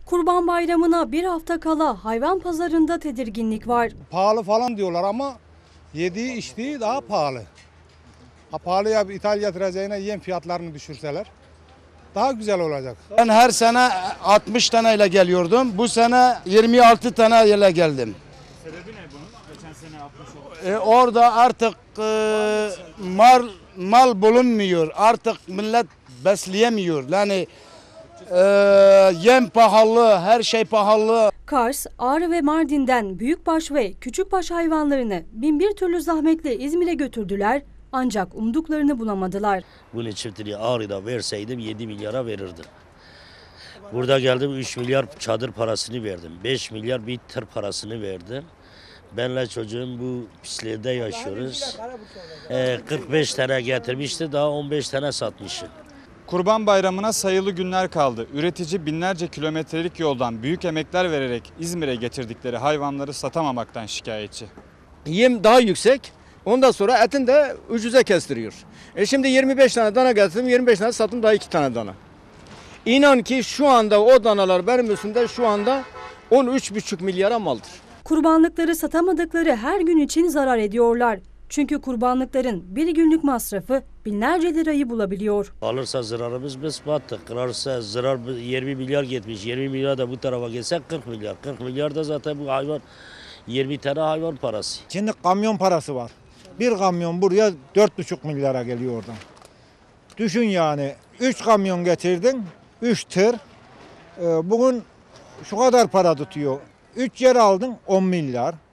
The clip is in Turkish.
Kurban Bayramı'na bir hafta kala hayvan pazarında tedirginlik var. Pahalı falan diyorlar ama yediği içtiği daha pahalı. Pahalıya ithal getireceğine yem fiyatlarını düşürseler daha güzel olacak. Ben her sene 60 taneyle geliyordum. Bu sene 26 taneyle geldim. Sebebi ne bunun? Geçen sene 60 oldu. Orada artık mal bulunmuyor. Artık millet besleyemiyor. Yani yem pahalı, her şey pahalı. Kars, Ağrı ve Mardin'den büyükbaş ve küçükbaş hayvanlarını bin bir türlü zahmetle İzmir'e götürdüler ancak umduklarını bulamadılar. Bunun çiftliği Ağrı'da verseydim 7 milyara verirdim. Burada geldim 3 milyar çadır parasını verdim. 5 milyar bir tır parasını verdim. Benle çocuğum bu pisliğinde yaşıyoruz. 45 tane getirmişti, daha 15 tane satmışım. Kurban Bayramı'na sayılı günler kaldı. Üretici binlerce kilometrelik yoldan büyük emekler vererek İzmir'e getirdikleri hayvanları satamamaktan şikayetçi. Yem daha yüksek. Ondan sonra etin de ucuza kestiriyor. Şimdi 25 tane dana getirdim, 25 tane sattım, daha 2 tane dana. İnan ki şu anda o danalar benim üstümde şu anda 13,5 milyara maldır. Kurbanlıkları satamadıkları her gün için zarar ediyorlar. Çünkü kurbanlıkların bir günlük masrafı binlerce lirayı bulabiliyor. Alırsa zararımız biz battık. Kırarsa zarar 20 milyar gitmiş. 20 milyar da bu tarafa gelse 40 milyar. 40 milyar da zaten bu hayvan 20 tane hayvan parası. Şimdi kamyon parası var. Bir kamyon buraya 4,5 milyara geliyor oradan. Düşün yani 3 kamyon getirdin, 3 tır. Bugün şu kadar para tutuyor. 3 yer aldın 10 milyar.